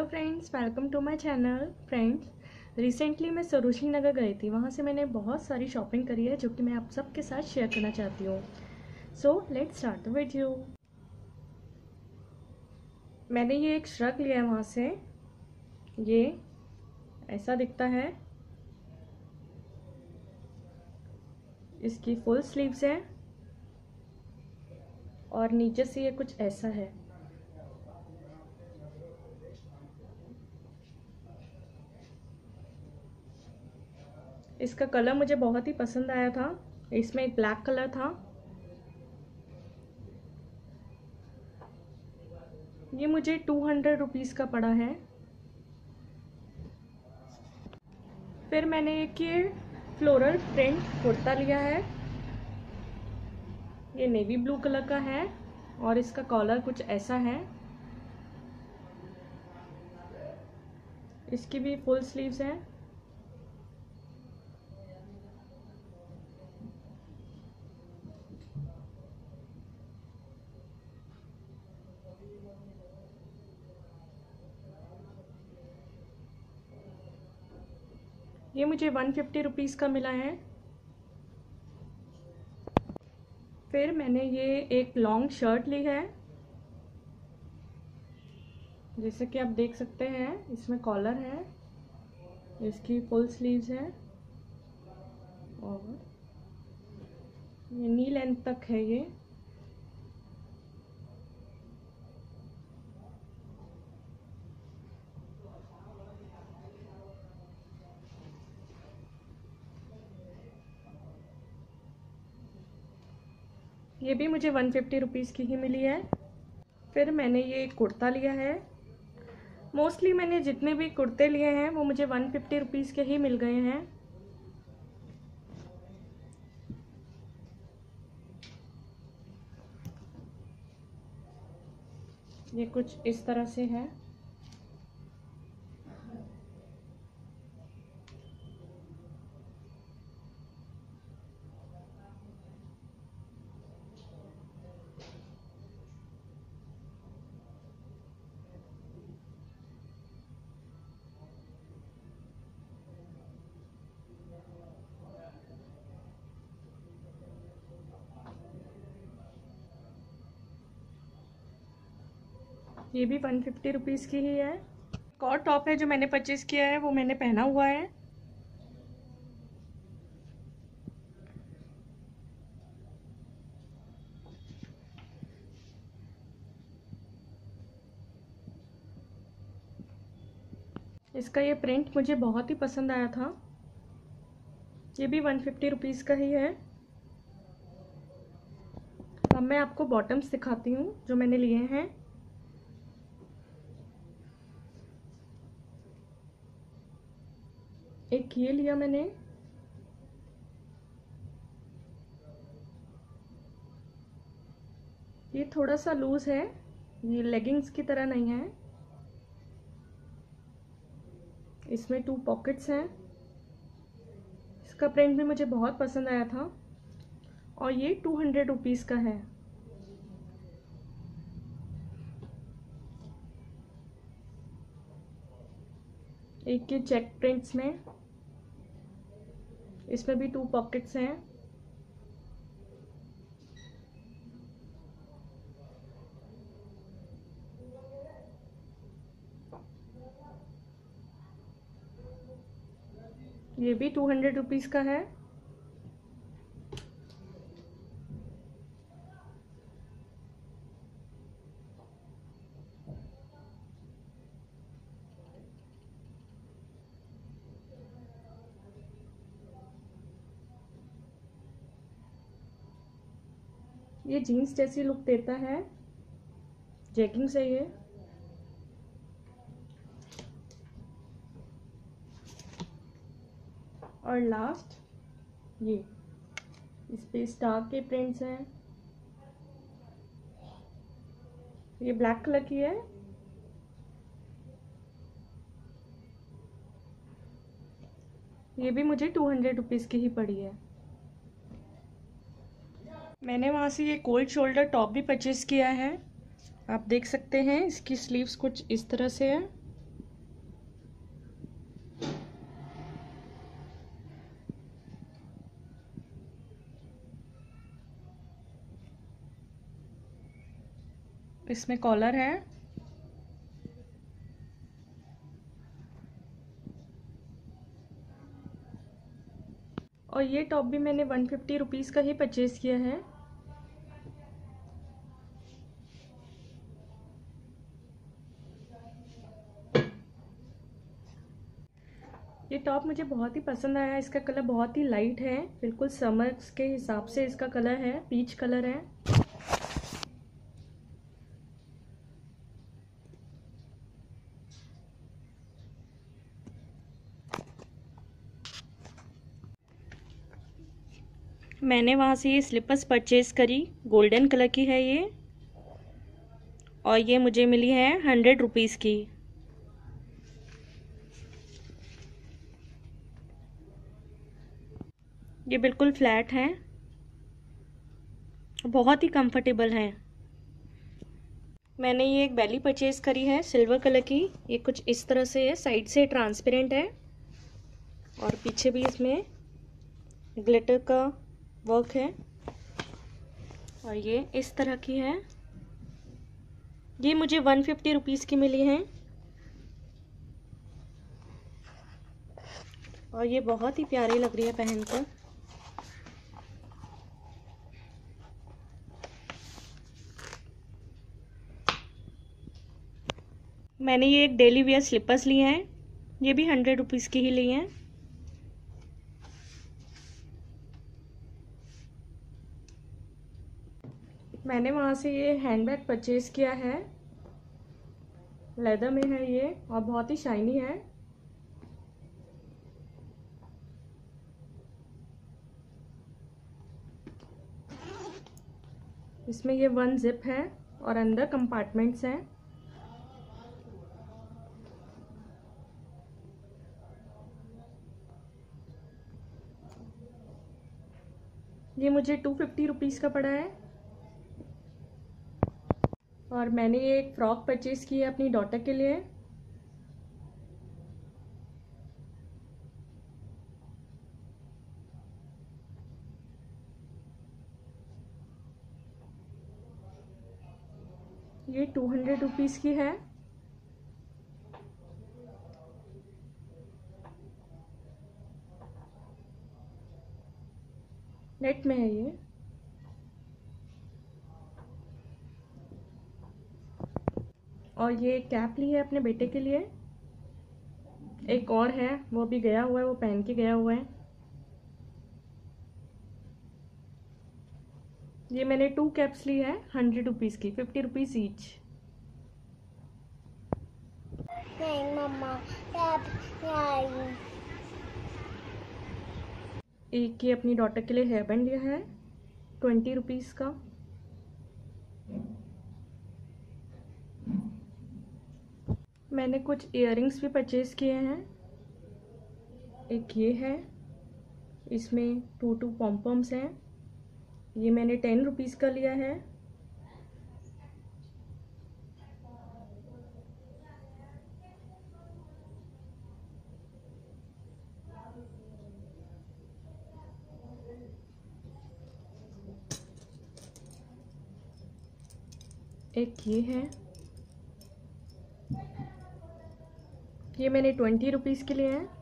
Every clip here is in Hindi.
Friends, welcome to my channel. Friends, recently मैं सरोजनी नगर गई थी। वहाँ से मैंने बहुत सारी शॉपिंग करी है जो कि मैं आप सबके साथ शेयर करना चाहती हूँ। So let's start the video. मैंने ये एक श्रग लिया है वहाँ से। ये ऐसा दिखता है। इसकी फुल स्लीव्स है और नीचे से ये कुछ ऐसा है। इसका कलर मुझे बहुत ही पसंद आया था। इसमें एक ब्लैक कलर था। ये मुझे 200 रुपीज़ का पड़ा है। फिर मैंने एक ये फ्लोरल प्रिंट कुर्ता लिया है। ये नेवी ब्लू कलर का है और इसका कॉलर कुछ ऐसा है। इसकी भी फुल स्लीव्स हैं। ये मुझे 150 रुपीज़ का मिला है। फिर मैंने ये एक लॉन्ग शर्ट ली है। जैसे कि आप देख सकते हैं, इसमें कॉलर है, इसकी फुल स्लीव्स है और ये नी लेंथ तक है। ये भी मुझे 150 रुपीज़ की ही मिली है। फिर मैंने ये कुर्ता लिया है। मोस्टली मैंने जितने भी कुर्ते लिए हैं वो मुझे 150 रुपीज़ के ही मिल गए हैं। ये कुछ इस तरह से है। ये भी 150 रुपीज़ की ही है। एक और टॉप है जो मैंने परचेज किया है, वो मैंने पहना हुआ है। इसका ये प्रिंट मुझे बहुत ही पसंद आया था। ये भी 150 रुपीज़ का ही है। अब मैं आपको बॉटम्स दिखाती हूँ जो मैंने लिए हैं। एक ये लिया मैंने। ये थोड़ा सा लूज है, ये लेगिंग्स की तरह नहीं है। इसमें 2 पॉकेट्स हैं। इसका प्रिंट भी मुझे बहुत पसंद आया था और ये 200 रुपीज़ का है। एक ये चेक प्रिंट्स में, इसमें भी 2 पॉकेट्स हैं। ये भी 200 रुपीज़ का है। ये जीन्स जैसी लुक देता है, जैगिंग से ये। और लास्ट ये, इस पे स्टार के प्रिंट्स हैं। ये ब्लैक कलर की है। ये भी मुझे 200 रुपीज़ की ही पड़ी है। मैंने वहाँ से ये कोल्ड शोल्डर टॉप भी परचेज़ किया है। आप देख सकते हैं, इसकी स्लीव्स कुछ इस तरह से है। इसमें कॉलर है। और ये टॉप भी मैंने 150 रुपीज़ का ही परचेज़ किया है। ये टॉप मुझे बहुत ही पसंद आया। इसका कलर बहुत ही लाइट है, बिल्कुल समर्स के हिसाब से इसका कलर है, पीच कलर है। मैंने वहाँ से ये स्लीपर्स परचेज़ करी, गोल्डन कलर की है ये, और ये मुझे मिली है 100 रुपीज़ की। ये बिल्कुल फ्लैट हैं, बहुत ही कंफर्टेबल हैं। मैंने ये एक बेली परचेज़ करी है सिल्वर कलर की। ये कुछ इस तरह से है, साइड से ट्रांसपेरेंट है और पीछे भी इसमें ग्लिटर का वर्क है, और ये इस तरह की है। ये मुझे 150 रुपीज़ की मिली है, और ये बहुत ही प्यारी लग रही है पहनकर। मैंने ये एक डेली वेयर स्लीपर्स लिए हैं, ये भी 100 रुपीज़ की ही लिए हैं। मैंने वहाँ से ये हैंडबैग परचेज़ किया है, लेदर में है ये और बहुत ही शाइनी है। इसमें ये 1 जिप है और अंदर कंपार्टमेंट्स हैं। ये मुझे 250 रुपीज़ का पड़ा है। और मैंने ये एक फ्रॉक परचेज़ की है अपनी डॉटर के लिए। ये 200 रुपीज़ की है। नेट में है ये। और ये कैप ली है अपने बेटे के लिए। एक और है, वो भी गया हुआ है, वो पहन के गया हुआ है। ये मैंने 2 कैप्स ली है 100 रुपीज़ की, 50 रुपीज़ ईच। नहीं मम्मा, कैप नहीं। एक ये अपनी डॉटर के लिए हेयर बैंड लिया है 20 रुपीज़ का। मैंने कुछ इयररिंग्स भी परचेज़ किए हैं। एक ये है, इसमें 2 पॉम्पम्स हैं। ये मैंने 10 रुपीज़ का लिया है। एक ये है, ये मैंने 20 रुपीज़ के लिए है।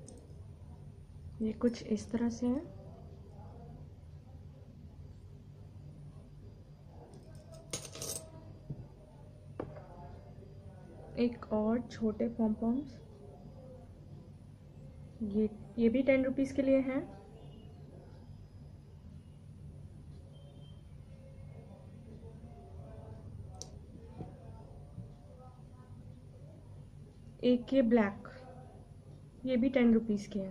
ये कुछ इस तरह से है। एक और छोटे पॉम्पम्स, ये भी 10 रुपीज़ के लिए हैं। एक ये ब्लैक, ये भी 10 रुपीज़ के हैं।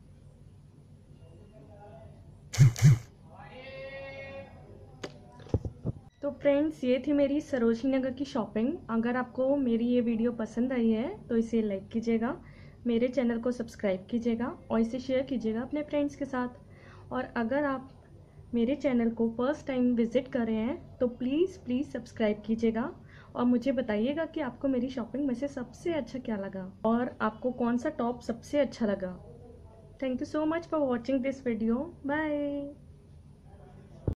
तो फ्रेंड्स, ये थी मेरी सरोजनी नगर की शॉपिंग। अगर आपको मेरी ये वीडियो पसंद आई है तो इसे लाइक कीजिएगा, मेरे चैनल को सब्सक्राइब कीजिएगा और इसे शेयर कीजिएगा अपने फ्रेंड्स के साथ। और अगर आप मेरे चैनल को फर्स्ट टाइम विज़िट कर रहे हैं तो प्लीज़ सब्सक्राइब कीजिएगा और मुझे बताइएगा कि आपको मेरी शॉपिंग में से सबसे अच्छा क्या लगा और आपको कौन सा टॉप सबसे अच्छा लगा। Thank you so much for watching this video. Bye.